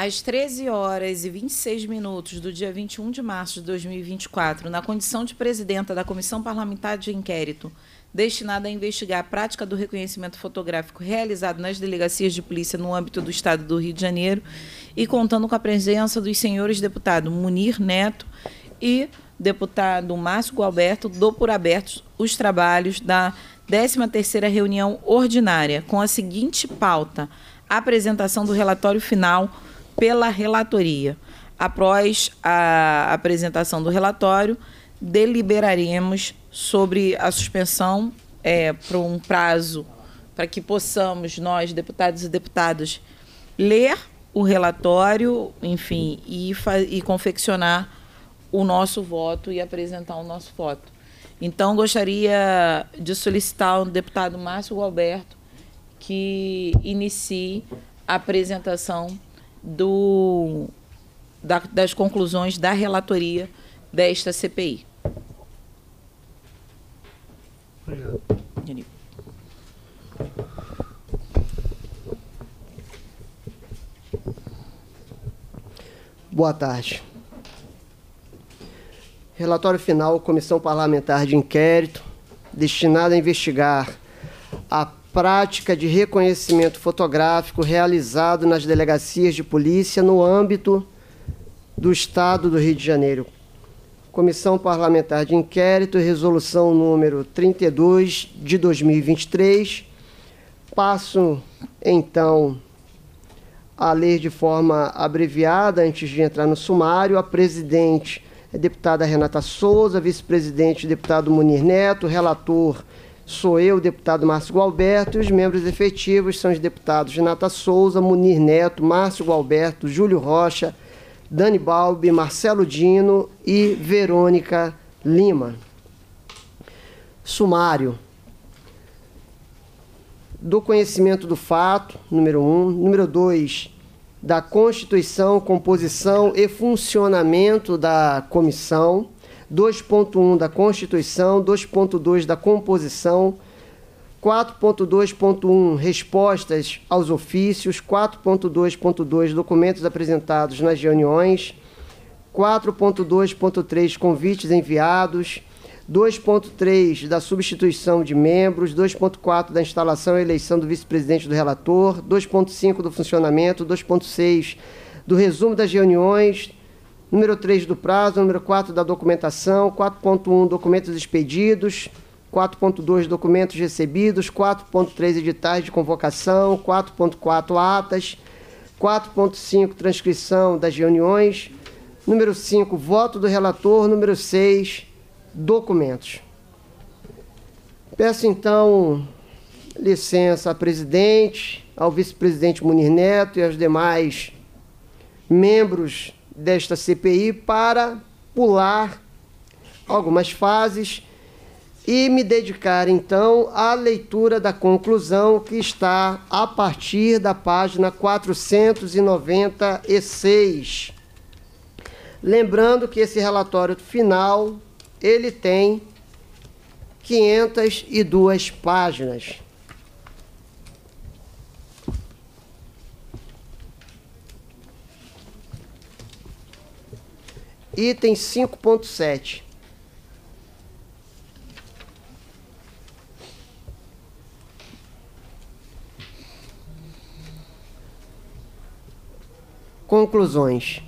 Às 13h26 do dia 21 de março de 2024, na condição de presidenta da Comissão Parlamentar de Inquérito, destinada a investigar a prática do reconhecimento fotográfico realizado nas delegacias de polícia no âmbito do Estado do Rio de Janeiro, e contando com a presença dos senhores deputados Munir Neto e deputado Márcio Gualberto, dou por abertos os trabalhos da 13ª reunião ordinária, com a seguinte pauta: a apresentação do relatório final pela relatoria. Após a apresentação do relatório, deliberaremos sobre a suspensão por um prazo para que possamos, nós, deputados e deputadas, ler o relatório, enfim, e confeccionar o nosso voto e apresentar o nosso voto. Então, gostaria de solicitar ao deputado Márcio Gualberto que inicie a apresentação das conclusões da relatoria desta CPI. Obrigado. Boa tarde. Relatório final, Comissão Parlamentar de Inquérito, destinado a investigar a prática de reconhecimento fotográfico realizado nas delegacias de polícia no âmbito do Estado do Rio de Janeiro. Comissão Parlamentar de Inquérito, resolução número 32 de 2023. Passo, então, a ler de forma abreviada, antes de entrar no sumário. A presidente é a deputada Renata Souza, vice-presidente, deputado Munir Neto, relator sou eu, deputado Márcio Gualberto, e os membros efetivos são os deputados Renata Souza, Munir Neto, Márcio Gualberto, Júlio Rocha, Dani Balbi, Marcelo Dino e Verônica Lima. Sumário. Do conhecimento do fato, número 1. Número 2, da constituição, composição e funcionamento da comissão. 2.1 da Constituição, 2.2 da composição, 4.2.1 respostas aos ofícios, 4.2.2 documentos apresentados nas reuniões, 4.2.3 convites enviados, 2.3 da substituição de membros, 2.4 da instalação e eleição do vice-presidente do relator, 2.5 do funcionamento, 2.6 do resumo das reuniões, número 3 do prazo, número 4 da documentação, 4.1 documentos expedidos, 4.2 documentos recebidos, 4.3 editais de convocação, 4.4 atas, 4.5 transcrição das reuniões, número 5 voto do relator, número 6 documentos. Peço então licença à presidente, ao vice-presidente Munir Neto e aos demais membros desta CPI para pular algumas fases e me dedicar, então, à leitura da conclusão, que está a partir da página 496. Lembrando que esse relatório final, ele tem 502 páginas. Item 5.7. Conclusões.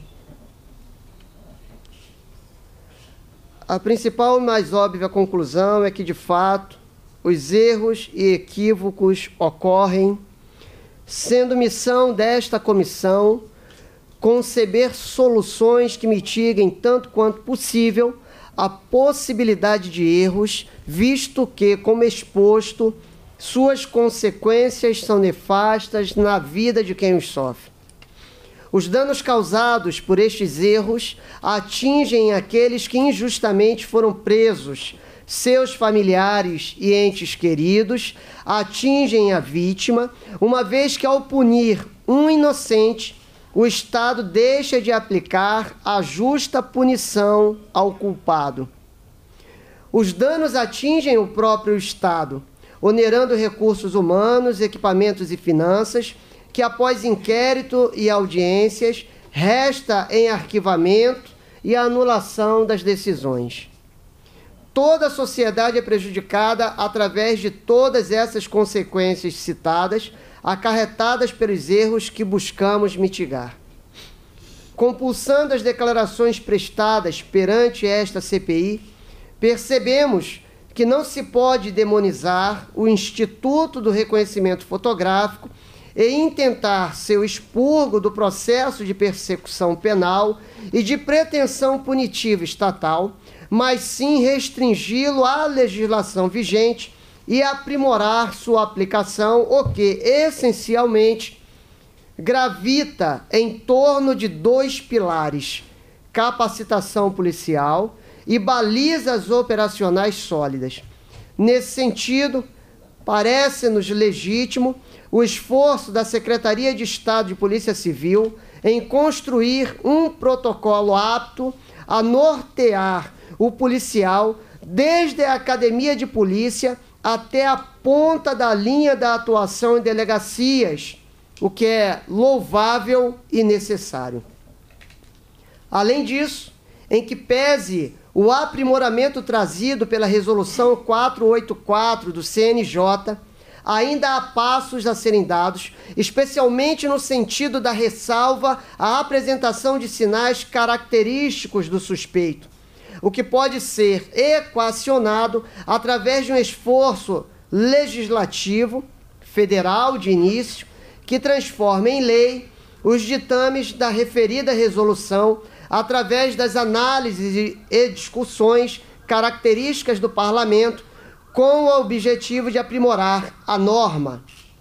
A principal e mais óbvia conclusão é que, de fato, os erros e equívocos ocorrem, sendo missão desta comissão conceber soluções que mitiguem, tanto quanto possível, a possibilidade de erros, visto que, como exposto, suas consequências são nefastas na vida de quem os sofre. Os danos causados por estes erros atingem aqueles que injustamente foram presos, seus familiares e entes queridos, atingem a vítima, uma vez que, ao punir um inocente, o Estado deixa de aplicar a justa punição ao culpado. Os danos atingem o próprio Estado, onerando recursos humanos, equipamentos e finanças, que, após inquérito e audiências, resta em arquivamento e anulação das decisões. Toda a sociedade é prejudicada através de todas essas consequências citadas, acarretadas pelos erros que buscamos mitigar. Compulsando as declarações prestadas perante esta CPI, percebemos que não se pode demonizar o Instituto do Reconhecimento Fotográfico e intentar seu expurgo do processo de persecução penal e de pretensão punitiva estatal, mas sim restringi-lo à legislação vigente e aprimorar sua aplicação, o que, essencialmente, gravita em torno de dois pilares: capacitação policial e balizas operacionais sólidas. Nesse sentido, parece-nos legítimo o esforço da Secretaria de Estado de Polícia Civil em construir um protocolo apto a nortear o policial desde a academia de polícia até a ponta da linha da atuação em delegacias, o que é louvável e necessário. Além disso, em que pese o aprimoramento trazido pela Resolução 484 do CNJ, ainda há passos a serem dados, especialmente no sentido da ressalva à apresentação de sinais característicos do suspeito, o que pode ser equacionado através de um esforço legislativo, federal de início, que transforme em lei os ditames da referida resolução através das análises e discussões características do Parlamento, com o objetivo de aprimorar a norma.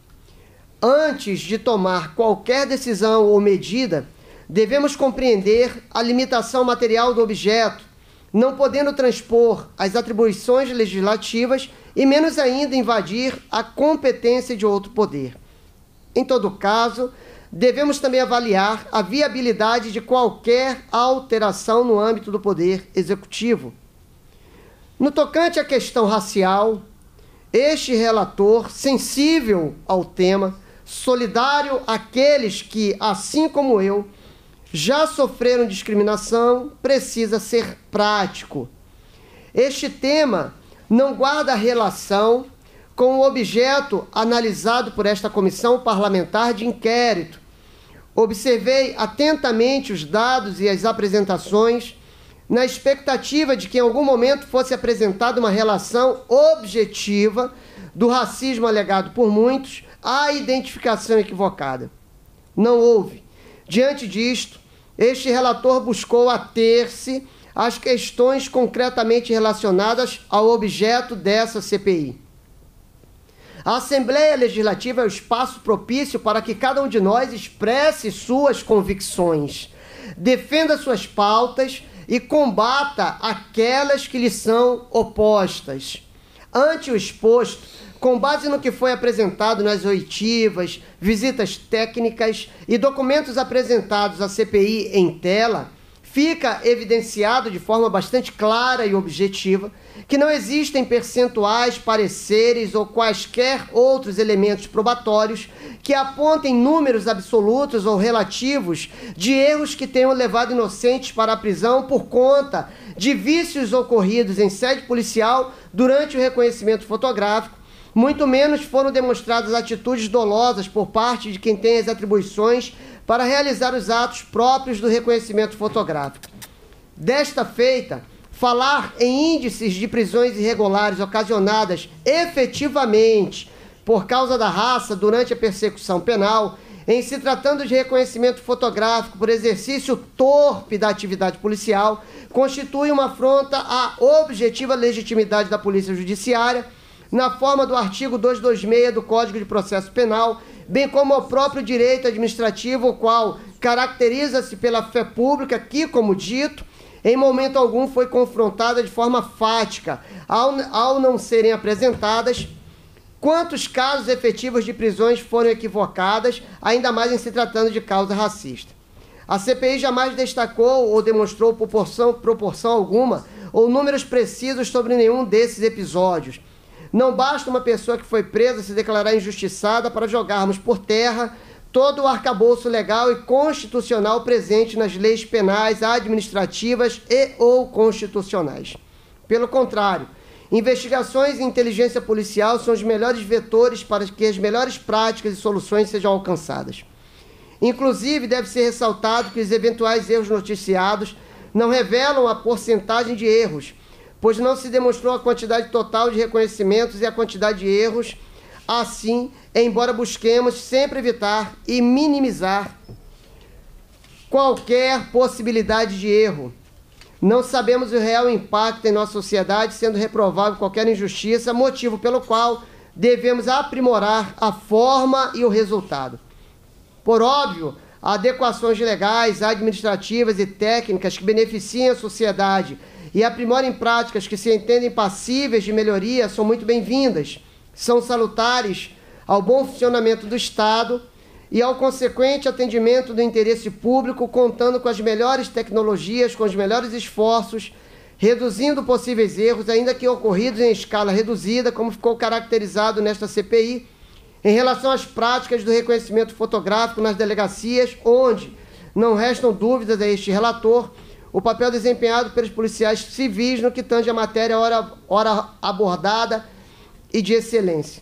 Antes de tomar qualquer decisão ou medida, devemos compreender a limitação material do objeto, não podendo transpor as atribuições legislativas e menos ainda invadir a competência de outro poder. Em todo caso, devemos também avaliar a viabilidade de qualquer alteração no âmbito do Poder Executivo. No tocante à questão racial, este relator, sensível ao tema, solidário àqueles que, assim como eu, já sofreram discriminação, precisa ser prático. Este tema não guarda relação com o objeto analisado por esta comissão parlamentar de inquérito. Observei atentamente os dados e as apresentações, na expectativa de que em algum momento fosse apresentada uma relação objetiva do racismo alegado por muitos à identificação equivocada. Não houve. Diante disto, este relator buscou ater-se às questões concretamente relacionadas ao objeto dessa CPI. A Assembleia Legislativa é o espaço propício para que cada um de nós expresse suas convicções, defenda suas pautas e combata aquelas que lhe são opostas. Ante o exposto, com base no que foi apresentado nas oitivas, visitas técnicas e documentos apresentados à CPI em tela, fica evidenciado de forma bastante clara e objetiva que não existem percentuais, pareceres ou quaisquer outros elementos probatórios que apontem números absolutos ou relativos de erros que tenham levado inocentes para a prisão por conta de vícios ocorridos em sede policial durante o reconhecimento fotográfico, muito menos foram demonstradas atitudes dolosas por parte de quem tem as atribuições para realizar os atos próprios do reconhecimento fotográfico. Desta feita, falar em índices de prisões irregulares ocasionadas efetivamente por causa da raça durante a persecução penal, em se tratando de reconhecimento fotográfico por exercício torpe da atividade policial, constitui uma afronta à objetiva legitimidade da Polícia Judiciária, na forma do artigo 226 do Código de Processo Penal, bem como ao próprio direito administrativo, o qual caracteriza-se pela fé pública que, como dito, em momento algum foi confrontada de forma fática, ao não serem apresentadas quantos casos efetivos de prisões foram equivocadas, ainda mais em se tratando de causa racista. A CPI jamais destacou ou demonstrou proporção alguma ou números precisos sobre nenhum desses episódios. Não basta uma pessoa que foi presa se declarar injustiçada para jogarmos por terra todo o arcabouço legal e constitucional presente nas leis penais, administrativas e ou constitucionais. Pelo contrário, investigações e inteligência policial são os melhores vetores para que as melhores práticas e soluções sejam alcançadas. Inclusive, deve ser ressaltado que os eventuais erros noticiados não revelam a porcentagem de erros, pois não se demonstrou a quantidade total de reconhecimentos e a quantidade de erros. Assim, embora busquemos sempre evitar e minimizar qualquer possibilidade de erro, não sabemos o real impacto em nossa sociedade, sendo reprovável qualquer injustiça, motivo pelo qual devemos aprimorar a forma e o resultado. Por óbvio, adequações legais, administrativas e técnicas que beneficiem a sociedade e aprimorem práticas que se entendem passíveis de melhoria são muito bem-vindas, são salutares ao bom funcionamento do Estado e ao consequente atendimento do interesse público, contando com as melhores tecnologias, com os melhores esforços, reduzindo possíveis erros, ainda que ocorridos em escala reduzida, como ficou caracterizado nesta CPI, em relação às práticas do reconhecimento fotográfico nas delegacias, onde não restam dúvidas a este relator o papel desempenhado pelos policiais civis no que tange a matéria ora abordada e de excelência.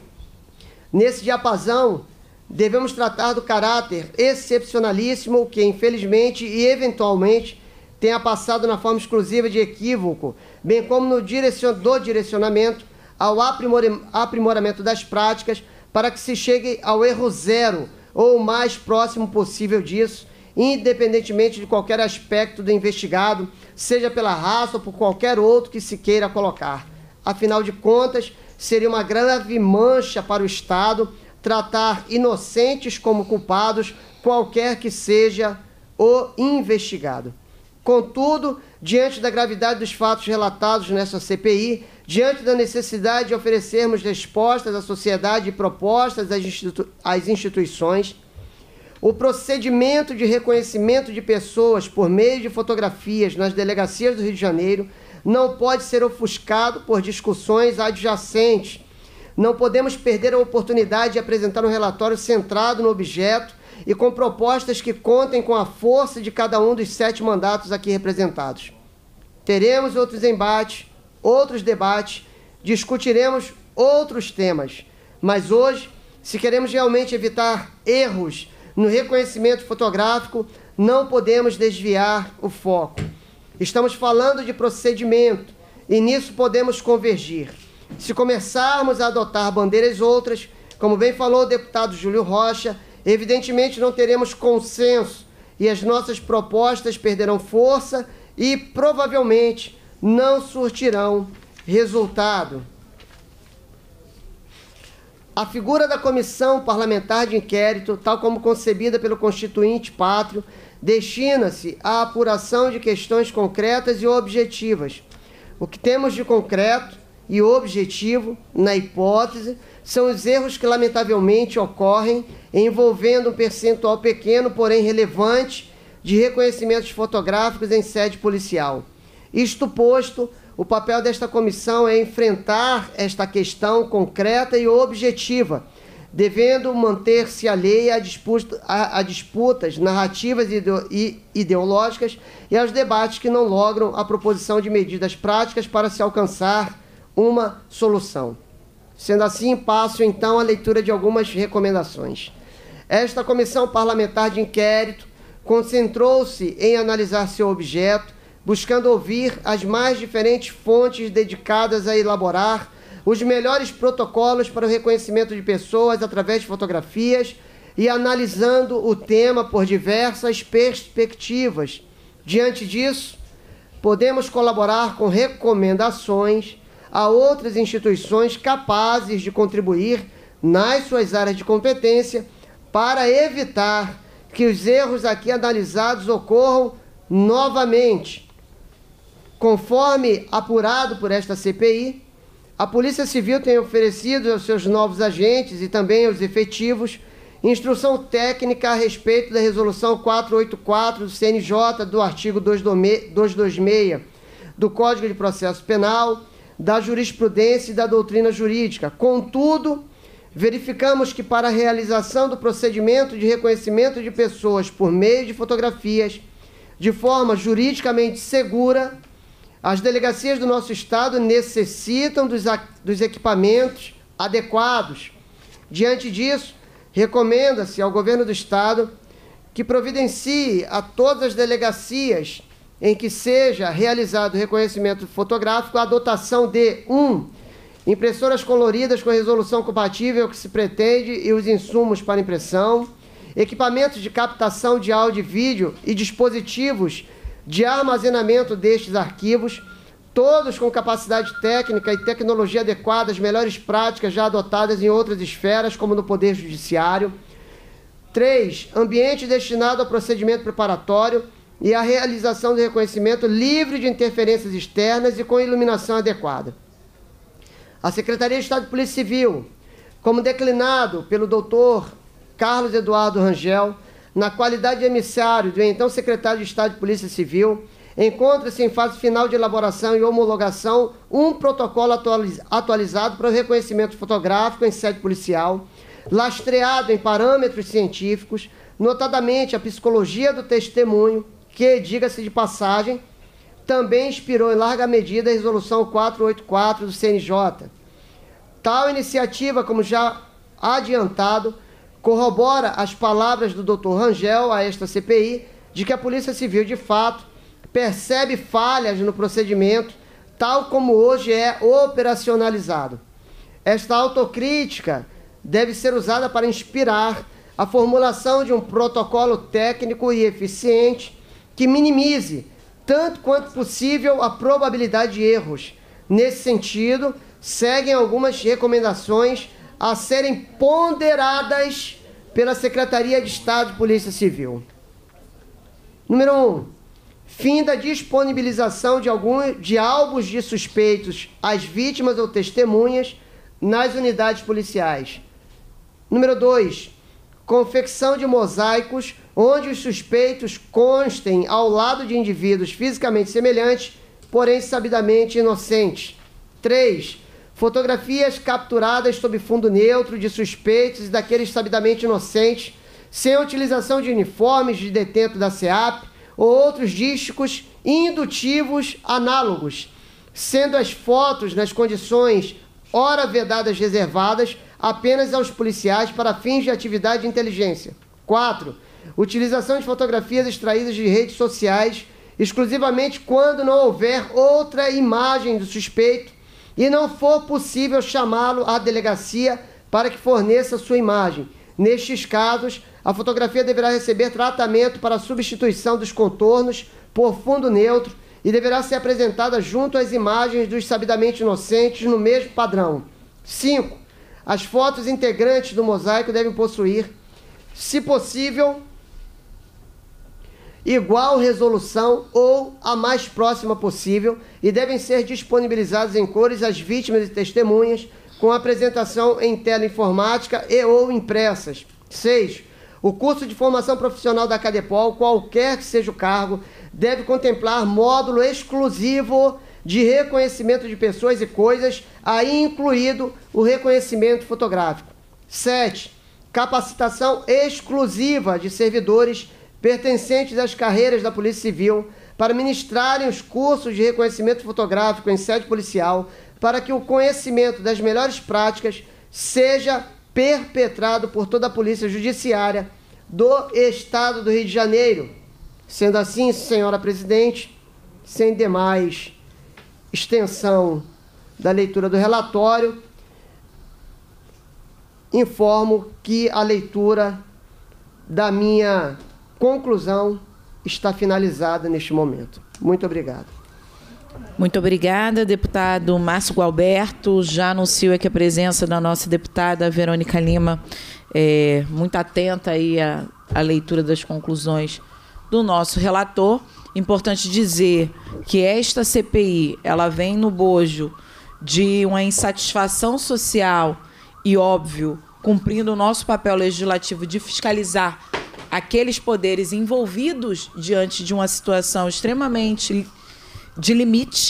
Nesse diapasão, devemos tratar do caráter excepcionalíssimo que, infelizmente e eventualmente, tenha passado na forma exclusiva de equívoco, bem como no direcionamento ao aprimoramento das práticas, para que se chegue ao erro zero, ou o mais próximo possível disso, independentemente de qualquer aspecto do investigado, seja pela raça ou por qualquer outro que se queira colocar. Afinal de contas, seria uma grave mancha para o Estado tratar inocentes como culpados, qualquer que seja o investigado. Contudo, diante da gravidade dos fatos relatados nessa CPI, diante da necessidade de oferecermos respostas à sociedade e propostas às instituições, o procedimento de reconhecimento de pessoas por meio de fotografias nas delegacias do Rio de Janeiro não pode ser ofuscado por discussões adjacentes. Não podemos perder a oportunidade de apresentar um relatório centrado no objeto e com propostas que contem com a força de cada um dos 7 mandatos aqui representados. Teremos outros embates, outros debates, discutiremos outros temas, mas hoje, se queremos realmente evitar erros no reconhecimento fotográfico, não podemos desviar o foco. Estamos falando de procedimento e nisso podemos convergir. Se começarmos a adotar bandeiras outras, como bem falou o deputado Júlio Rocha, evidentemente não teremos consenso e as nossas propostas perderão força e provavelmente não surtirão resultado. A figura da Comissão Parlamentar de Inquérito, tal como concebida pelo Constituinte Pátrio, destina-se à apuração de questões concretas e objetivas. O que temos de concreto e objetivo, na hipótese, são os erros que lamentavelmente ocorrem envolvendo um percentual pequeno, porém relevante, de reconhecimentos fotográficos em sede policial. Isto posto, o papel desta comissão é enfrentar esta questão concreta e objetiva, devendo manter-se alheia a disputas narrativas e ideológicas e aos debates que não logram a proposição de medidas práticas para se alcançar uma solução. Sendo assim, passo então a leitura de algumas recomendações. Esta comissão parlamentar de inquérito concentrou-se em analisar seu objeto, buscando ouvir as mais diferentes fontes dedicadas a elaborar os melhores protocolos para o reconhecimento de pessoas através de fotografias e analisando o tema por diversas perspectivas. Diante disso, podemos colaborar com recomendações a outras instituições capazes de contribuir nas suas áreas de competência para evitar que os erros aqui analisados ocorram novamente. Conforme apurado por esta CPI, a Polícia Civil tem oferecido aos seus novos agentes e também aos efetivos instrução técnica a respeito da Resolução 484 do CNJ, do artigo 226 do Código de Processo Penal, da jurisprudência e da doutrina jurídica. Contudo, verificamos que para a realização do procedimento de reconhecimento de pessoas por meio de fotografias, de forma juridicamente segura, as delegacias do nosso Estado necessitam dos equipamentos adequados. Diante disso, recomenda-se ao Governo do Estado que providencie a todas as delegacias em que seja realizado o reconhecimento fotográfico a dotação de 1. Impressoras coloridas com resolução compatível ao que se pretende e os insumos para impressão, equipamentos de captação de áudio e vídeo e dispositivos de armazenamento destes arquivos, todos com capacidade técnica e tecnologia adequada às melhores práticas já adotadas em outras esferas, como no Poder Judiciário. 3. Ambiente destinado ao procedimento preparatório e à realização do reconhecimento livre de interferências externas e com iluminação adequada. A Secretaria de Estado de Polícia Civil, como declinado pelo Dr. Carlos Eduardo Rangel, na qualidade de emissário do então Secretário de Estado de Polícia Civil, encontra-se em fase final de elaboração e homologação um protocolo atualizado para o reconhecimento fotográfico em sede policial, lastreado em parâmetros científicos, notadamente a psicologia do testemunho, que, diga-se de passagem, também inspirou em larga medida a Resolução 484 do CNJ. Tal iniciativa, como já adiantado, corrobora as palavras do Dr. Rangel a esta CPI de que a Polícia Civil, de fato, percebe falhas no procedimento, tal como hoje é operacionalizado. Esta autocrítica deve ser usada para inspirar a formulação de um protocolo técnico e eficiente que minimize, tanto quanto possível, a probabilidade de erros. Nesse sentido, seguem algumas recomendações a serem ponderadas pela Secretaria de Estado de Polícia Civil. Número 1. Fim da disponibilização de álbuns de suspeitos às vítimas ou testemunhas nas unidades policiais. Número 2. Confecção de mosaicos onde os suspeitos constem ao lado de indivíduos fisicamente semelhantes, porém sabidamente inocentes. 3. Fotografias capturadas sob fundo neutro de suspeitos e daqueles sabidamente inocentes, sem a utilização de uniformes de detento da SEAP ou outros dísticos indutivos análogos, sendo as fotos nas condições ora vedadas reservadas apenas aos policiais para fins de atividade de inteligência. 4. Utilização de fotografias extraídas de redes sociais exclusivamente quando não houver outra imagem do suspeito e não for possível chamá-lo à delegacia para que forneça sua imagem. Nestes casos, a fotografia deverá receber tratamento para substituição dos contornos por fundo neutro e deverá ser apresentada junto às imagens dos sabidamente inocentes no mesmo padrão. 5. As fotos integrantes do mosaico devem possuir, se possível, igual resolução ou a mais próxima possível e devem ser disponibilizadas em cores às vítimas e testemunhas com apresentação em tela informática e ou impressas. 6. O curso de formação profissional da Cadepol, qualquer que seja o cargo, deve contemplar módulo exclusivo de reconhecimento de pessoas e coisas, aí incluído o reconhecimento fotográfico. 7. Capacitação exclusiva de servidores pertencentes às carreiras da Polícia Civil para ministrarem os cursos de reconhecimento fotográfico em sede policial, para que o conhecimento das melhores práticas seja perpetrado por toda a Polícia Judiciária do Estado do Rio de Janeiro. Sendo assim, senhora presidente, sem demais extensão da leitura do relatório, informo que a leitura da minha conclusão está finalizada neste momento. Muito obrigado. Muito obrigada, deputado Márcio Gualberto. Já anuncio aqui a presença da nossa deputada Verônica Lima, muito atenta aí à leitura das conclusões do nosso relator. Importante dizer que esta CPI ela vem no bojo de uma insatisfação social e, óbvio, cumprindo o nosso papel legislativo de fiscalizar aqueles poderes envolvidos diante de uma situação extremamente de limite,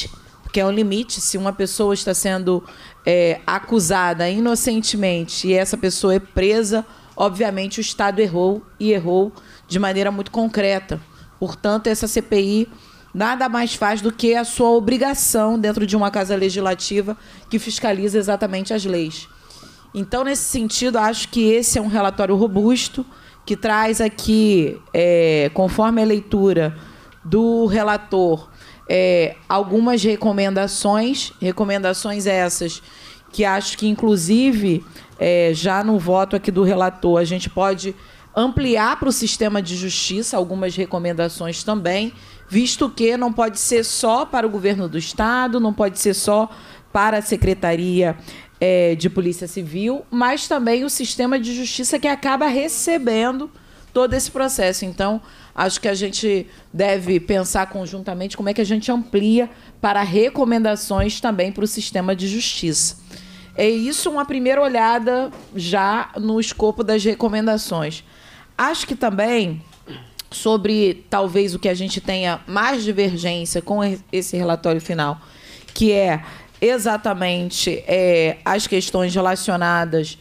porque é um limite. Se uma pessoa está sendo acusada inocentemente e essa pessoa é presa, obviamente o Estado errou e errou de maneira muito concreta. Portanto, essa CPI nada mais faz do que a sua obrigação dentro de uma casa legislativa que fiscaliza exatamente as leis. Então, nesse sentido, acho que esse é um relatório robusto, que traz aqui, conforme a leitura do relator, algumas recomendações essas que acho que, inclusive, já no voto aqui do relator, a gente pode ampliar para o sistema de justiça algumas recomendações também, visto que não pode ser só para o governo do Estado, não pode ser só para a Secretaria de Polícia Civil, mas também o sistema de justiça que acaba recebendo todo esse processo. Então, acho que a gente deve pensar conjuntamente como é que a gente amplia para recomendações também para o sistema de justiça. É isso, uma primeira olhada já no escopo das recomendações. Acho que também, sobre talvez o que a gente tenha mais divergência com esse relatório final, que é exatamente as questões relacionadas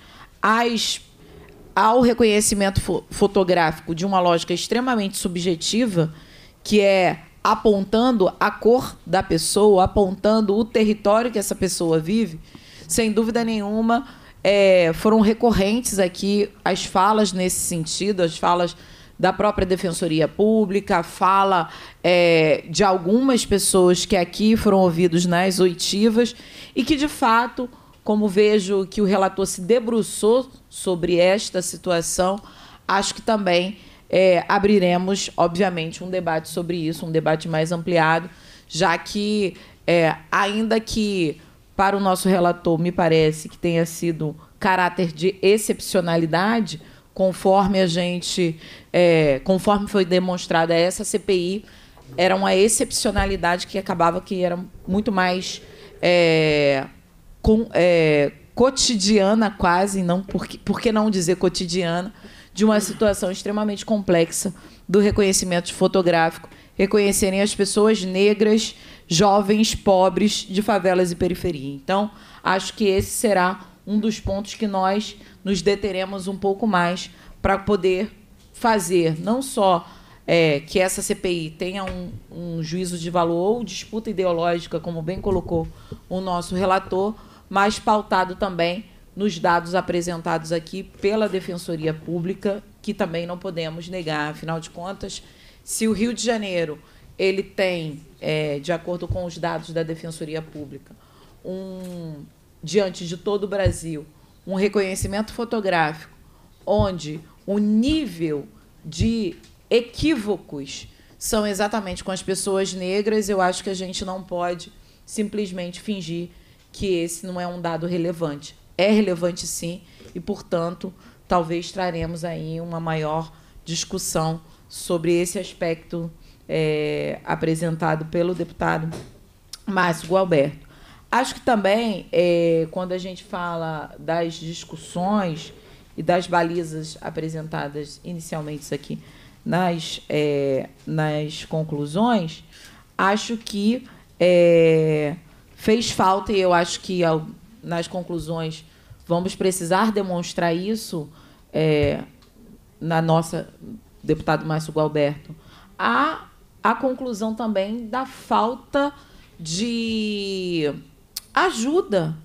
ao reconhecimento fotográfico de uma lógica extremamente subjetiva, que é apontando a cor da pessoa, apontando o território que essa pessoa vive. Sem dúvida nenhuma, foram recorrentes aqui as falas nesse sentido, as falas da própria Defensoria Pública, fala de algumas pessoas que aqui foram ouvidos nas oitivas e que, de fato, como vejo que o relator se debruçou sobre esta situação, acho que também abriremos, obviamente, um debate sobre isso, um debate mais ampliado, já que, ainda que para o nosso relator me parece que tenha sido caráter de excepcionalidade, conforme foi demonstrada essa CPI, era uma excepcionalidade que acabava que era muito mais cotidiana quase, não, por que não dizer cotidiana, de uma situação extremamente complexa do reconhecimento fotográfico, reconhecerem as pessoas negras, jovens, pobres, de favelas e periferia. Então, acho que esse será um dos pontos que nós nos deteremos um pouco mais para poder fazer, não só que essa CPI tenha um juízo de valor ou disputa ideológica, como bem colocou o nosso relator, mas pautado também nos dados apresentados aqui pela Defensoria Pública, que também não podemos negar. Afinal de contas, se o Rio de Janeiro ele tem, de acordo com os dados da Defensoria Pública, diante de todo o Brasil, um reconhecimento fotográfico onde o nível de equívocos são exatamente com as pessoas negras, eu acho que a gente não pode simplesmente fingir que esse não é um dado relevante. É relevante, sim, e, portanto, talvez traremos aí uma maior discussão sobre esse aspecto apresentado pelo deputado Márcio Gualberto. Acho que também, quando a gente fala das discussões e das balizas apresentadas inicialmente aqui nas conclusões, acho que fez falta, e eu acho que nas conclusões vamos precisar demonstrar isso, na nossa deputado Márcio Gualberto, a conclusão também da falta de ajuda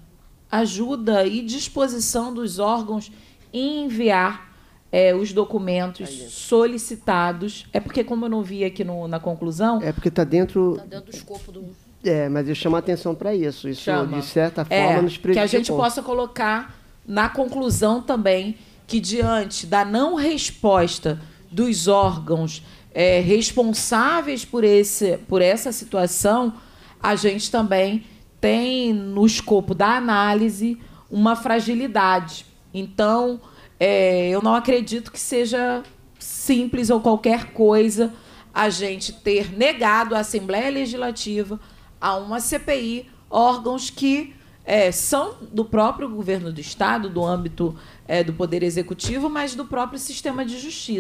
e disposição dos órgãos em enviar os documentos solicitados. É porque, como eu não vi aqui na conclusão... É porque está dentro... Está dentro do escopo do... mas eu chamo a atenção para isso. Isso, Chama. De certa forma, nos prejudicou. Que a gente possa colocar na conclusão também que, diante da não resposta dos órgãos responsáveis por essa situação, a gente também tem, no escopo da análise, uma fragilidade. Então, eu não acredito que seja simples ou qualquer coisa a gente ter negado à Assembleia Legislativa, a uma CPI, órgãos que são do próprio governo do Estado, do âmbito do Poder Executivo, mas do próprio sistema de justiça.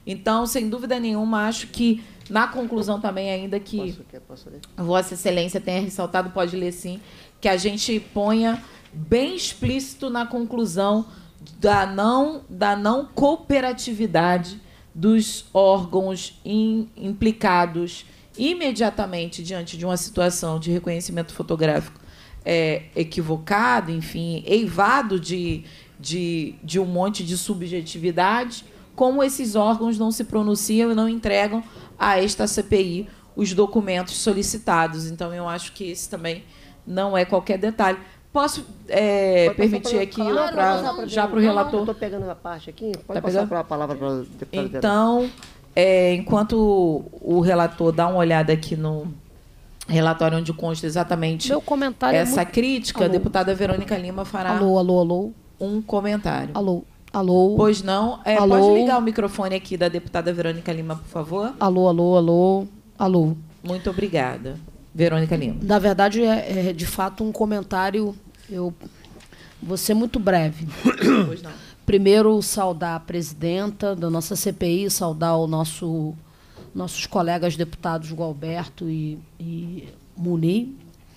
Então, sem dúvida nenhuma, acho que, na conclusão também, ainda que Posso ler? Vossa Excelência tenha ressaltado, pode ler sim, que a gente ponha bem explícito na conclusão da não cooperatividade dos órgãos implicados imediatamente diante de uma situação de reconhecimento fotográfico equivocado, enfim, eivado de um monte de subjetividade, como esses órgãos não se pronunciam e não entregam a esta CPI os documentos solicitados. Então, eu acho que esse também não é qualquer detalhe. Posso permitir aqui já para o relator? Estou pegando a parte aqui. Pode Tá passar pegando? a palavra para o deputado. Então, enquanto o relator dá uma olhada aqui no relatório onde consta exatamente Meu comentário essa crítica, Alô. a deputada Verônica Lima fará Alô. um comentário. Alô. Pois não? Alô. Pode ligar o microfone aqui da deputada Verônica Lima, por favor? Alô. Muito obrigada. Verônica Lima. Na verdade, é de fato um comentário. Eu vou ser muito breve. Pois não. Primeiro, saudar a presidenta da nossa CPI, saudar nossos colegas deputados Gualberto e Muni.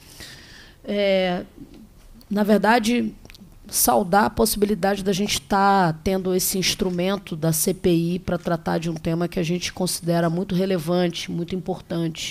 Na verdade, saudar a possibilidade da gente estar tendo esse instrumento da CPI para tratar de um tema que a gente considera muito relevante, muito importante.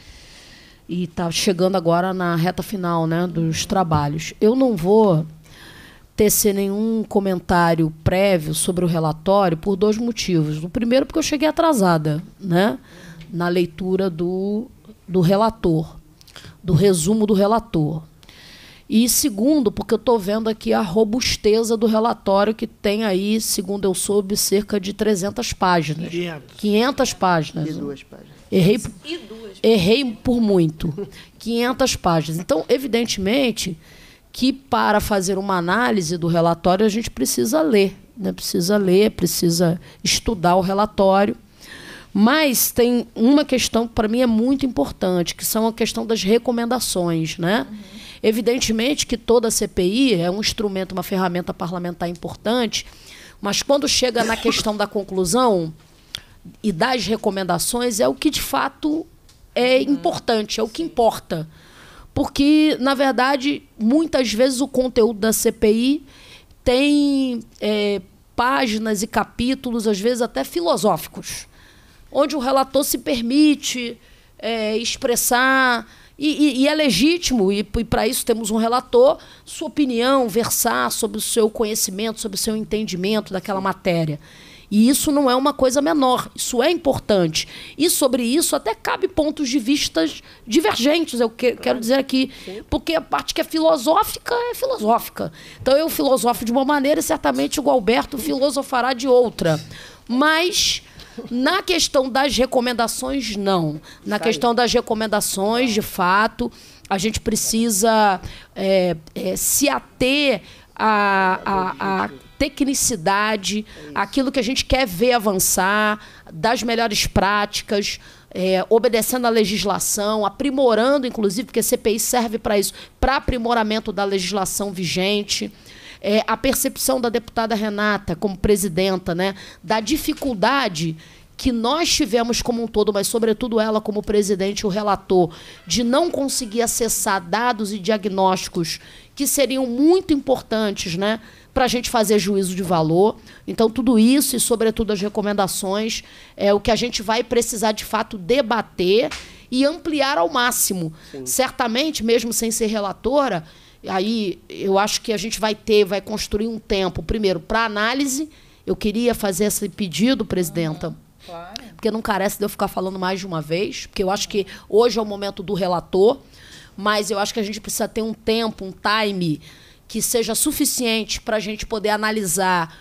E está chegando agora na reta final, né, dos trabalhos. Eu não vou tecer nenhum comentário prévio sobre o relatório por dois motivos. O primeiro, porque eu cheguei atrasada, né, na leitura do relator, do resumo do relator. E segundo, porque eu estou vendo aqui a robusteza do relatório, que tem aí, segundo eu soube, cerca de 300 páginas. 500 páginas. E 2 páginas. Errei por muito. 500 páginas. Então, evidentemente, que para fazer uma análise do relatório, a gente precisa ler. Né? Precisa estudar o relatório. Mas tem uma questão que, para mim, é muito importante, que são a questão das recomendações, né? Evidentemente que toda a CPI é um instrumento, uma ferramenta parlamentar importante, mas quando chega na questão da conclusão e das recomendações, é o que de fato é importante, é o que importa. Porque, na verdade, muitas vezes o conteúdo da CPI tem páginas e capítulos, às vezes até filosóficos, onde o relator se permite expressar, e é legítimo, e para isso temos um relator, sua opinião, versar sobre o seu conhecimento, sobre o seu entendimento daquela matéria. E isso não é uma coisa menor, isso é importante. E sobre isso até cabe pontos de vista divergentes, eu quero dizer aqui, porque a parte que é filosófica é filosófica. Então eu filosofo de uma maneira e certamente o Gualberto filosofará de outra. Mas na questão das recomendações, não. Na questão das recomendações, de fato, a gente precisa se ater à tecnicidade, aquilo que a gente quer ver avançar, das melhores práticas, obedecendo à legislação, aprimorando, inclusive, porque a CPI serve para isso, para aprimoramento da legislação vigente. A percepção da deputada Renata, como presidenta, né, da dificuldade que nós tivemos como um todo, mas sobretudo ela como presidente e o relator, de não conseguir acessar dados e diagnósticos que seriam muito importantes, né, para a gente fazer juízo de valor. Então, tudo isso e, sobretudo, as recomendações é o que a gente vai precisar, de fato, debater e ampliar ao máximo. Sim. Certamente, mesmo sem ser relatora, aí eu acho que a gente vai construir um tempo, primeiro, para análise. Eu queria fazer esse pedido, presidenta, claro, porque não carece de eu ficar falando mais de uma vez, porque eu acho que hoje é o momento do relator, mas eu acho que a gente precisa ter um tempo, um time que seja suficiente para a gente poder analisar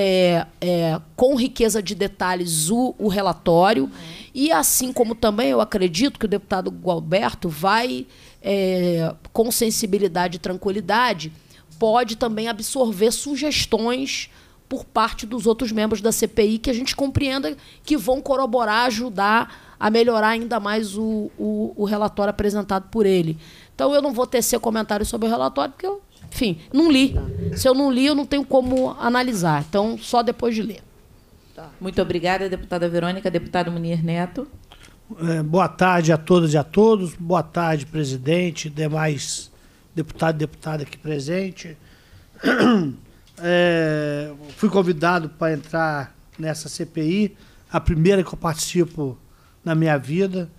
com riqueza de detalhes o relatório. E assim como também eu acredito que o deputado Gualberto vai, com sensibilidade e tranquilidade, pode também absorver sugestões por parte dos outros membros da CPI que a gente compreenda que vão corroborar, ajudar a melhorar ainda mais o relatório apresentado por ele. Então, eu não vou tecer comentário sobre o relatório, porque eu, enfim, não li. Se eu não li, eu não tenho como analisar. Então, só depois de ler. Muito obrigada, deputada Verônica. Deputado Munir Neto. Boa tarde a todas e a todos. Boa tarde, presidente, demais deputado e deputada aqui presente. Fui convidado para entrar nessa CPI, a primeira que eu participo na minha vida.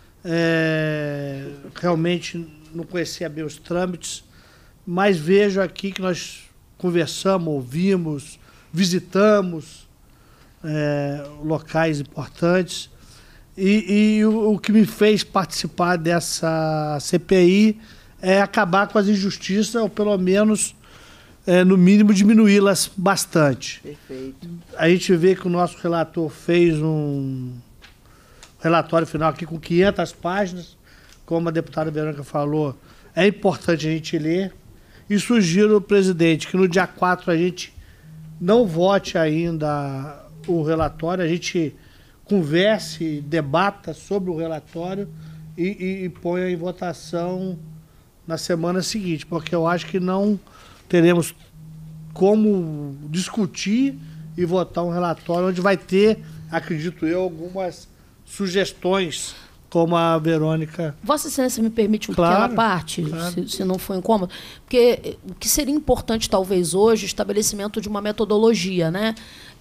Realmente não conhecia bem os trâmites, mas vejo aqui que nós conversamos, ouvimos, visitamos locais importantes. E o que me fez participar dessa CPI é acabar com as injustiças, ou pelo menos, no mínimo, diminuí-las bastante. Perfeito. A gente vê que o nosso relator fez um relatório final aqui com 500 páginas, como a deputada Verônica falou, é importante a gente ler. E sugiro ao presidente que no dia 4 a gente não vote ainda o relatório, a gente converse, debata sobre o relatório e ponha em votação na semana seguinte, porque eu acho que não teremos como discutir e votar um relatório onde vai ter, acredito eu, algumas sugestões, como a Verônica... Vossa Excelência me permite uma pequena parte, claro. Se não for incômodo? Porque o que seria importante, talvez, hoje, o estabelecimento de uma metodologia, né?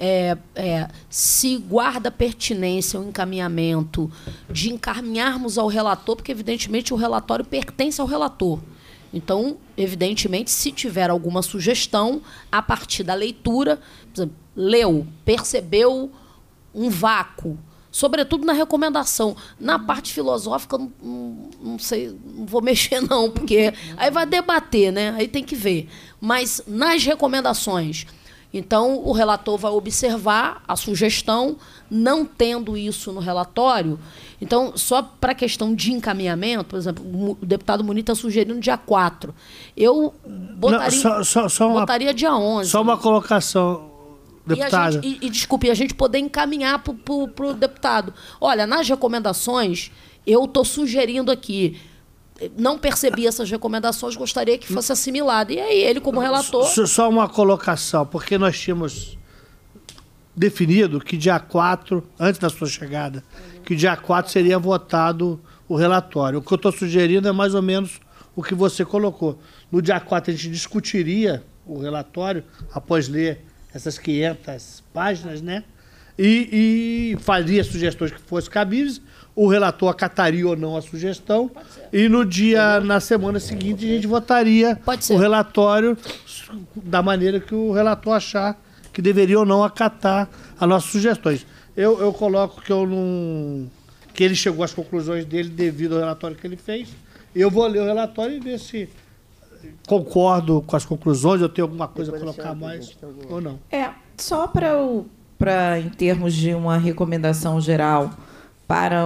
Se guarda pertinência o encaminhamento de encaminharmos ao relator, porque, evidentemente, o relatório pertence ao relator. Então, evidentemente, se tiver alguma sugestão, a partir da leitura, por exemplo, leu, percebeu um vácuo, sobretudo na recomendação. Na parte filosófica, não sei, não vou mexer, não, porque aí vai debater, né? Aí tem que ver. Mas nas recomendações, então, o relator vai observar a sugestão, não tendo isso no relatório. Então, só para a questão de encaminhamento, por exemplo, o deputado Munir está sugerindo dia 4. Eu botaria dia 11. Só uma colocação, deputada. Desculpe, a gente poder encaminhar para o deputado. Olha, nas recomendações, eu estou sugerindo aqui, não percebi essas recomendações, gostaria que fosse assimilado. E aí, ele, como relator... Só uma colocação, porque nós tínhamos definido que dia 4, antes da sua chegada, que dia 4 seria votado o relatório. O que eu estou sugerindo é mais ou menos o que você colocou. No dia 4 a gente discutiria o relatório, após ler essas 500 páginas, né? E faria sugestões que fossem cabíveis. O relator acataria ou não a sugestão. E na semana seguinte, a gente votaria o relatório da maneira que o relator achar que deveria ou não acatar as nossas sugestões. Eu coloco que ele chegou às conclusões dele devido ao relatório que ele fez. Eu vou ler o relatório e ver se concordo com as conclusões, eu tenho alguma coisa a colocar mais ou não. Só para em termos de uma recomendação geral para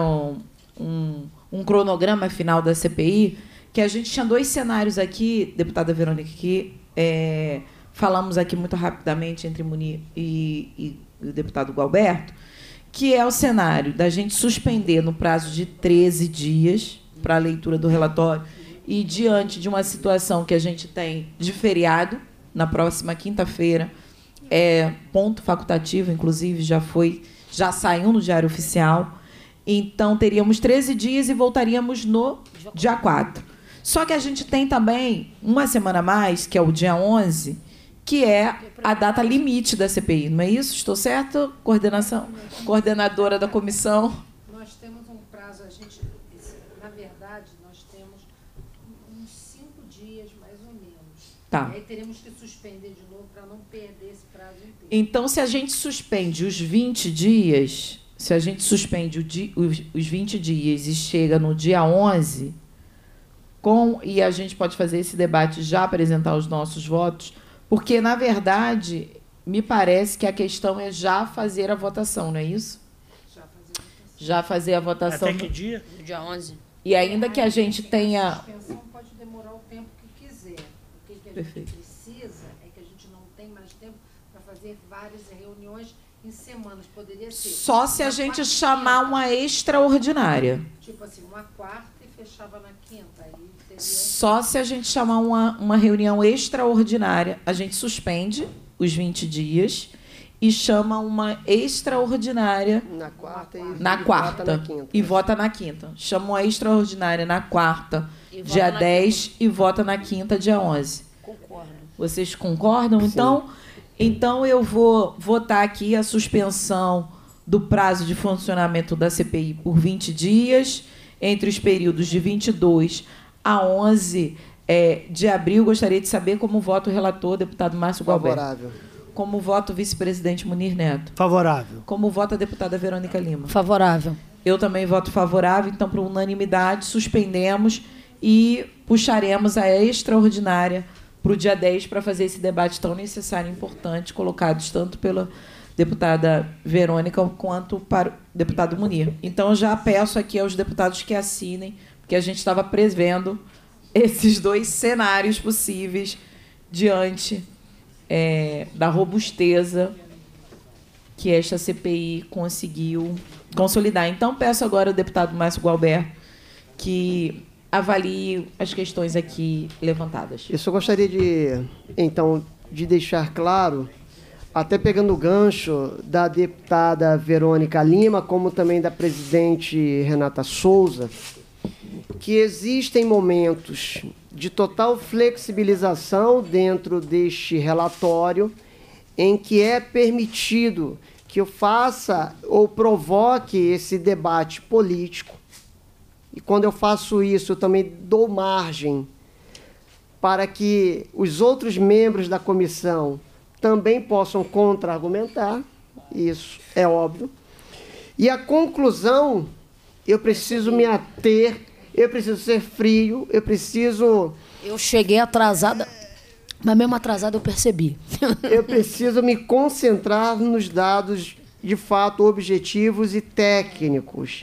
um cronograma final da CPI, que a gente tinha 2 cenários aqui, deputada Verônica, que falamos aqui muito rapidamente entre Munir e o deputado Gualberto, que é o cenário da gente suspender no prazo de 13 dias para a leitura do relatório e diante de uma situação que a gente tem de feriado, na próxima quinta-feira, ponto facultativo, inclusive, já saiu no Diário Oficial. Então, teríamos 13 dias e voltaríamos no dia 4. Só que a gente tem também uma semana a mais, que é o dia 11, que é a data limite da CPI. Não é isso? Estou certo? Coordenadora da comissão. Nós temos um prazo, na verdade, nós temos uns 5 dias, mais ou menos. Tá. Aí teremos que suspender de novo para não perder esse prazo inteiro. Então, se a gente suspende os 20 dias... Se a gente suspende os 20 dias e chega no dia 11, e a gente pode fazer esse debate já apresentar os nossos votos, porque, na verdade, me parece que a questão é já fazer a votação, não é isso? Já fazer a votação. Até que dia? Dia 11. E ainda que a gente tenha... A suspensão pode demorar o tempo que quiser. O que a gente precisa é que a gente não tem mais tempo para fazer várias reuniões em semanas, poderia ser. Só se a gente chamar uma extraordinária. Tipo assim, uma quarta e fechava na quinta. Aí teria... Só se a gente chamar uma reunião extraordinária, a gente suspende os 20 dias e chama uma extraordinária Na quarta na quarta vota na quinta. e vota na quinta. Chama uma extraordinária na quarta, E vota dia na 10, e vota na quinta, dia 11. Concordo. Vocês concordam? Então eu vou votar aqui a suspensão do prazo de funcionamento da CPI por 20 dias, entre os períodos de 22 a 11 de abril. Gostaria de saber como vota o relator, deputado Márcio Gualberto. Favorável. Como vota o vice-presidente Munir Neto. Favorável. Como vota a deputada Verônica Lima. Favorável. Eu também voto favorável, então, por unanimidade, suspendemos e puxaremos a extraordinária para o dia 10 para fazer esse debate tão necessário e importante, colocados tanto pela deputada Verônica quanto para o deputado Munir. Então, eu já peço aqui aos deputados que assinem, porque a gente estava prevendo esses dois cenários possíveis diante da robusteza que esta CPI conseguiu consolidar. Então, peço agora ao deputado Márcio Gualberto que avalie as questões aqui levantadas. Isso eu gostaria de deixar claro, até pegando o gancho da deputada Verônica Lima, como também da presidente Renata Souza, que existem momentos de total flexibilização dentro deste relatório em que é permitido que eu faça ou provoque esse debate político. E quando eu faço isso, eu também dou margem para que os outros membros da comissão também possam contra-argumentar, isso é óbvio. E a conclusão, eu preciso me ater, eu preciso ser frio, Eu cheguei atrasada, mas mesmo atrasada eu percebi. eu preciso me concentrar nos dados de fato objetivos e técnicos.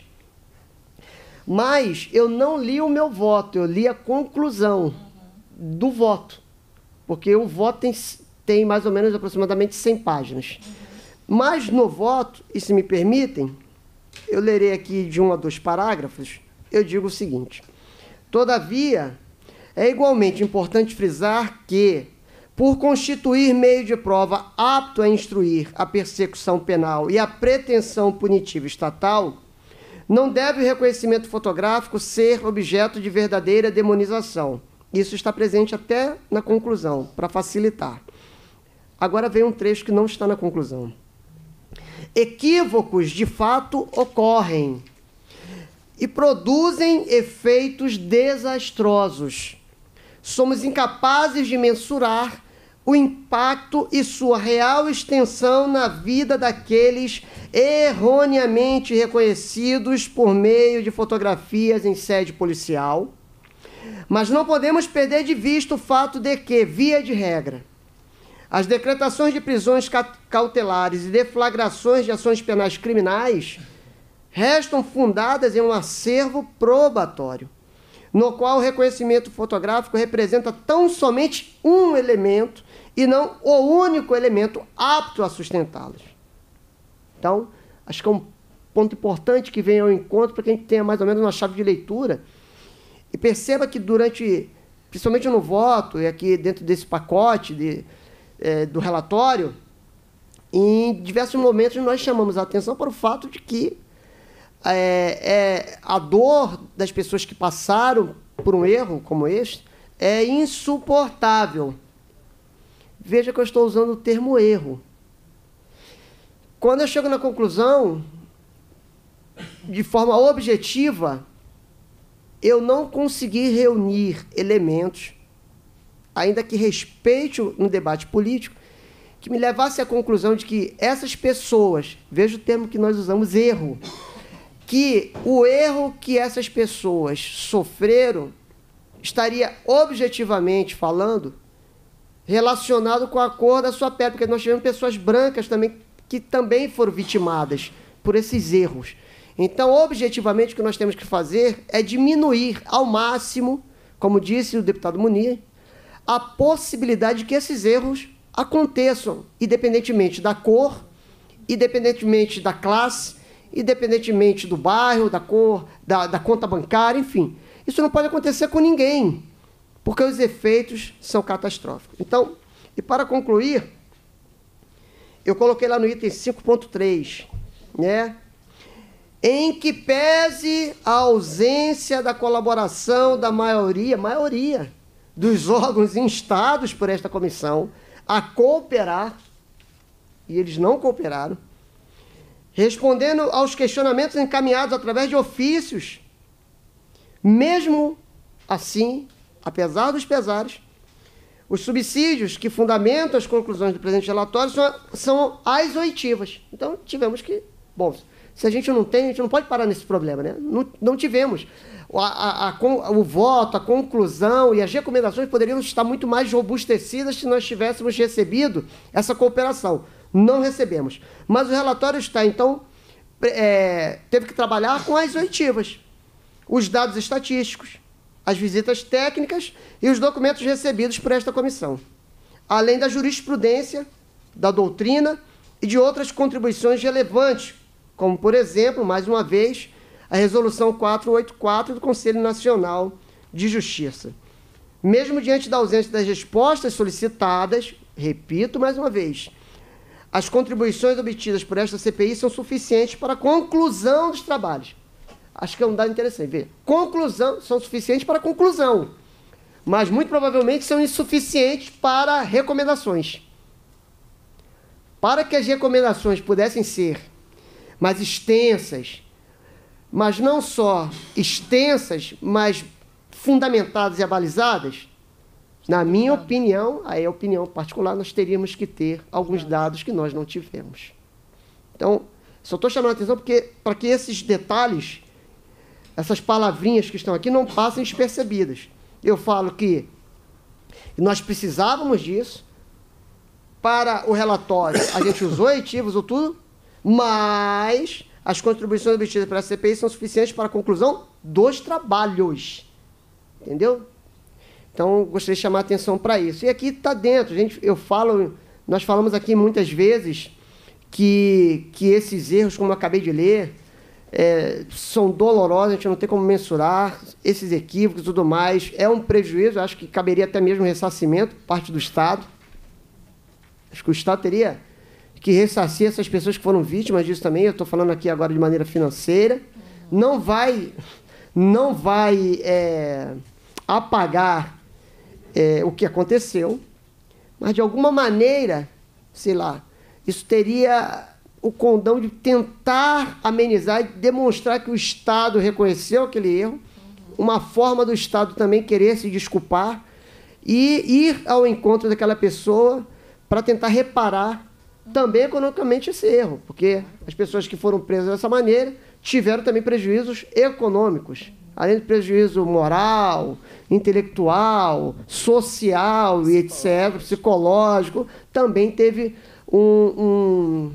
Mas eu não li o meu voto, eu li a conclusão do voto, porque o voto tem mais ou menos aproximadamente 100 páginas. Mas no voto, e se me permitem, eu lerei aqui de 1 a 2 parágrafos, eu digo o seguinte: todavia, é igualmente importante frisar que, por constituir meio de prova apto a instruir a persecução penal e a pretensão punitiva estatal, não deve o reconhecimento fotográfico ser objeto de verdadeira demonização. Isso está presente até na conclusão, para facilitar. Agora vem um trecho que não está na conclusão. Equívocos, de fato, ocorrem e produzem efeitos desastrosos. Somos incapazes de mensurar o impacto e sua real extensão na vida daqueles erroneamente reconhecidos por meio de fotografias em sede policial. Mas não podemos perder de vista o fato de que, via de regra, as decretações de prisões cautelares e deflagrações de ações penais criminais restam fundadas em um acervo probatório, no qual o reconhecimento fotográfico representa tão somente um elemento e não o único elemento apto a sustentá-los. Então, acho que é um ponto importante que vem ao encontro para que a gente tenha mais ou menos uma chave de leitura e perceba que principalmente no voto e aqui dentro desse pacote do relatório, em diversos momentos nós chamamos a atenção para o fato de que a dor das pessoas que passaram por um erro como este é insuportável. Veja que eu estou usando o termo erro. Quando eu chego na conclusão, de forma objetiva, eu não consegui reunir elementos, ainda que respeite no debate político, que me levasse à conclusão de que essas pessoas, veja o termo que nós usamos, erro, que o erro que essas pessoas sofreram estaria, objetivamente falando, relacionado com a cor da sua pele, porque nós tivemos pessoas brancas também que também foram vitimadas por esses erros. Então, objetivamente, o que nós temos que fazer é diminuir ao máximo, como disse o deputado Munir, a possibilidade de que esses erros aconteçam, independentemente da cor, independentemente da classe, independentemente do bairro, da cor, da conta bancária, enfim. Isso não pode acontecer com ninguém, porque os efeitos são catastróficos. Então, e para concluir, eu coloquei lá no item 5.3, né? Em que pese a ausência da colaboração da maioria dos órgãos instados por esta comissão a cooperar, e eles não cooperaram, respondendo aos questionamentos encaminhados através de ofícios, mesmo assim, apesar dos pesares, os subsídios que fundamentam as conclusões do presente relatório são as oitivas. Então, tivemos que... Bom, se a gente não tem, a gente não pode parar nesse problema, né? Não tivemos. O voto, a conclusão e as recomendações poderiam estar muito mais robustecidas se nós tivéssemos recebido essa cooperação. Não recebemos. Mas o relatório está, então, teve que trabalhar com as oitivas, os dados estatísticos, as visitas técnicas e os documentos recebidos por esta comissão, além da jurisprudência, da doutrina e de outras contribuições relevantes, como, por exemplo, mais uma vez, a Resolução 484 do Conselho Nacional de Justiça. Mesmo diante da ausência das respostas solicitadas, repito mais uma vez, as contribuições obtidas por esta CPI são suficientes para a conclusão dos trabalhos. Acho que é um dado interessante ver. Conclusão, são suficientes para a conclusão, mas muito provavelmente são insuficientes para recomendações. Para que as recomendações pudessem ser mais extensas, mas não só extensas, mas fundamentadas e abalizadas, na minha opinião, aí é opinião particular, nós teríamos que ter alguns dados que nós não tivemos. Então, só estou chamando a atenção para que esses detalhes, essas palavrinhas que estão aqui, não passem despercebidas. Eu falo que nós precisávamos disso. Para o relatório, a gente usou oitivos ou tudo, mas as contribuições obtidas pela CPI são suficientes para a conclusão dos trabalhos. Entendeu? Então, gostaria de chamar a atenção para isso. E aqui está dentro. Nós falamos aqui muitas vezes que esses erros, como eu acabei de ler, são dolorosos, a gente não tem como mensurar, esses equívocos e tudo mais. É um prejuízo, acho que caberia até mesmo ressarcimento por parte do Estado. Acho que o Estado teria que ressarcir essas pessoas que foram vítimas disso também. Eu estou falando aqui agora de maneira financeira. Não vai apagar o que aconteceu, mas de alguma maneira, sei lá, isso teria o condão de tentar amenizar e demonstrar que o Estado reconheceu aquele erro, uma forma do Estado também querer se desculpar e ir ao encontro daquela pessoa para tentar reparar também economicamente esse erro, porque as pessoas que foram presas dessa maneira tiveram também prejuízos econômicos, além do prejuízo moral, intelectual, social e etc., psicológico, também teve um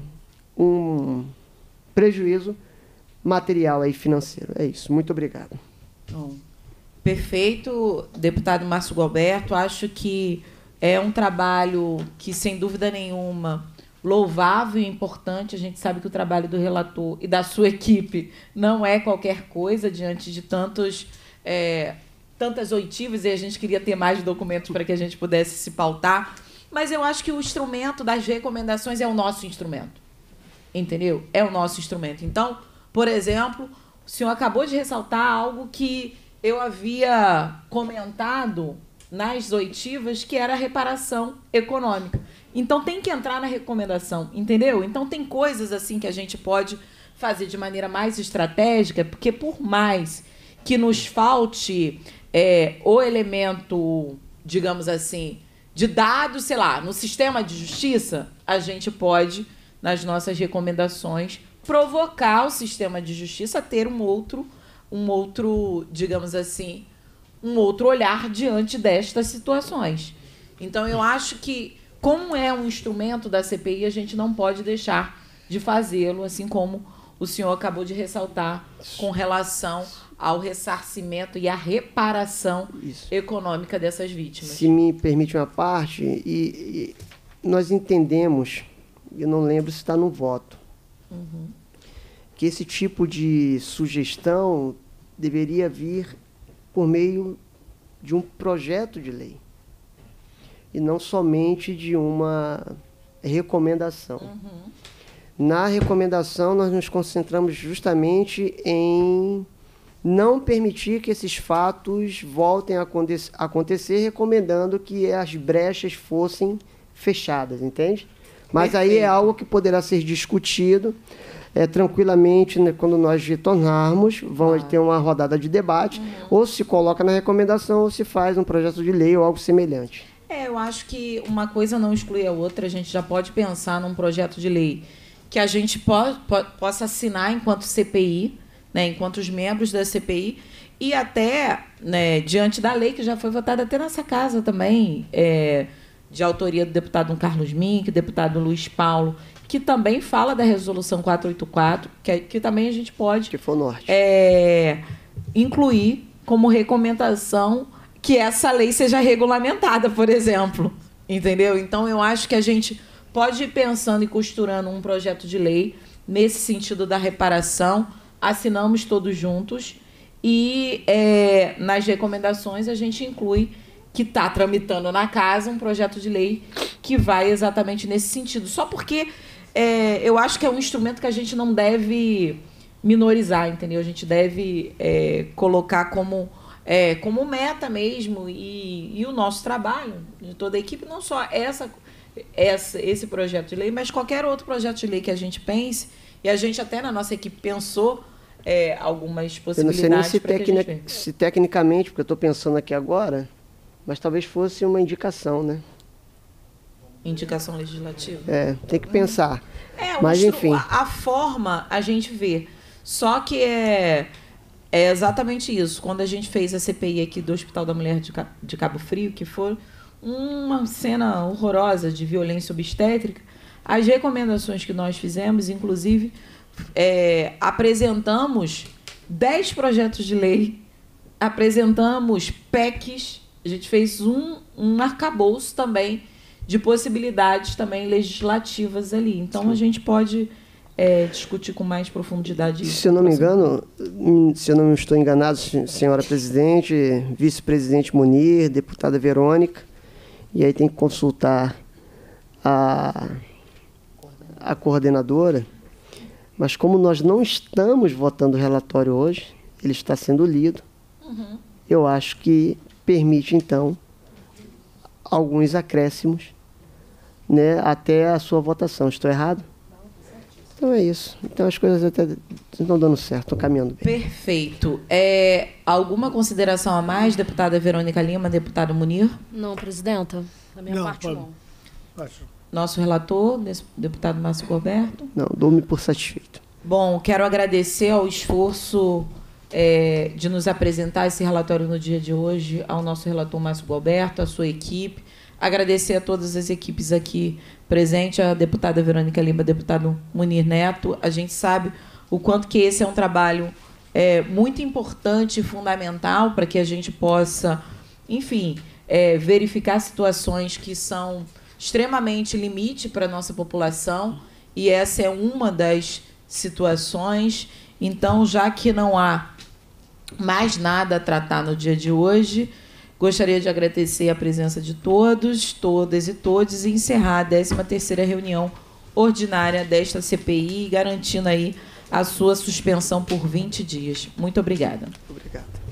prejuízo material e financeiro. É isso. Muito obrigado. Bom, perfeito, deputado Márcio Gualberto. Acho que é um trabalho que, sem dúvida nenhuma, louvável e importante. A gente sabe que o trabalho do relator e da sua equipe não é qualquer coisa diante de tantas oitivas, e a gente queria ter mais documentos para que a gente pudesse se pautar. Mas eu acho que o instrumento das recomendações é o nosso instrumento. Entendeu? É o nosso instrumento. Então, por exemplo, o senhor acabou de ressaltar algo que eu havia comentado nas oitivas, que era a reparação econômica. Então, tem que entrar na recomendação, entendeu? Então, tem coisas assim que a gente pode fazer de maneira mais estratégica, porque por mais que nos falte o elemento, digamos assim, de dados, sei lá, no sistema de justiça, a gente pode, nas nossas recomendações, provocar o sistema de justiça a ter um outro, digamos assim, um outro olhar diante destas situações. Então, eu acho que, como é um instrumento da CPI, a gente não pode deixar de fazê-lo, assim como o senhor acabou de ressaltar, com relação ao ressarcimento e à reparação econômica dessas vítimas. Se me permite uma parte, e nós entendemos, eu não lembro se está no voto, que esse tipo de sugestão deveria vir por meio de um projeto de lei, e não somente de uma recomendação. Na recomendação, nós nos concentramos justamente em não permitir que esses fatos voltem a acontecer, recomendando que as brechas fossem fechadas, entende? Mas aí é algo que poderá ser discutido tranquilamente, né, quando nós retornarmos, vamos ter uma rodada de debate, ou se coloca na recomendação, ou se faz um projeto de lei ou algo semelhante. Eu acho que uma coisa não exclui a outra. A gente já pode pensar num projeto de lei que a gente possa assinar enquanto CPI, né, enquanto os membros da CPI, e até, né, diante da lei que já foi votada até nessa casa também, de autoria do deputado Carlos Mink, deputado Luiz Paulo, que também fala da resolução 484, que também a gente pode que for norte. Incluir como recomendação que essa lei seja regulamentada, por exemplo. Entendeu? Então, eu acho que a gente pode ir pensando e costurando um projeto de lei nesse sentido da reparação. Assinamos todos juntos e nas recomendações a gente inclui que está tramitando na casa um projeto de lei que vai exatamente nesse sentido. Só porque eu acho que é um instrumento que a gente não deve minorizar, entendeu? A gente deve colocar como meta mesmo e o nosso trabalho de toda a equipe, não só esse projeto de lei, mas qualquer outro projeto de lei que a gente pense, e a gente até na nossa equipe pensou algumas possibilidades. Eu não sei nem se tecnicamente, porque eu estou pensando aqui agora, mas talvez fosse uma indicação, né? Indicação legislativa? Tem que pensar. Mas, enfim. A forma a gente vê. Só que é exatamente isso. Quando a gente fez a CPI aqui do Hospital da Mulher de Cabo Frio, que foi uma cena horrorosa de violência obstétrica, as recomendações que nós fizemos, inclusive, apresentamos 10 projetos de lei, apresentamos PECs, a gente fez um arcabouço também de possibilidades também legislativas ali. Então, a gente pode discutir com mais profundidade isso. Se eu não me engano, se eu não estou enganado, senhora presidente, vice-presidente Munir, deputada Verônica, e aí tem que consultar a coordenadora, mas como nós não estamos votando o relatório hoje, ele está sendo lido, eu acho que permite, então, alguns acréscimos, né, até a sua votação. Estou errado? Então é isso. Então as coisas até estão dando certo, estão caminhando bem. Perfeito. Alguma consideração a mais, deputada Verônica Lima, deputado Munir? Não, presidenta. Da minha parte, não. Nosso relator, deputado Márcio Gualberto? Não, dou-me por satisfeito. Bom, quero agradecer ao esforço de nos apresentar esse relatório no dia de hoje, ao nosso relator Márcio Gualberto, à sua equipe. Agradecer a todas as equipes aqui presentes, a deputada Verônica Lima, deputado Munir Neto. A gente sabe o quanto que esse é um trabalho muito importante e fundamental para que a gente possa, enfim, verificar situações que são extremamente limite para a nossa população, e essa é uma das situações. Então, já que não há mais nada a tratar no dia de hoje, gostaria de agradecer a presença de todos, todas e todes e encerrar a 13ª reunião ordinária desta CPI, garantindo aí a sua suspensão por 20 dias. Muito obrigada. Obrigado.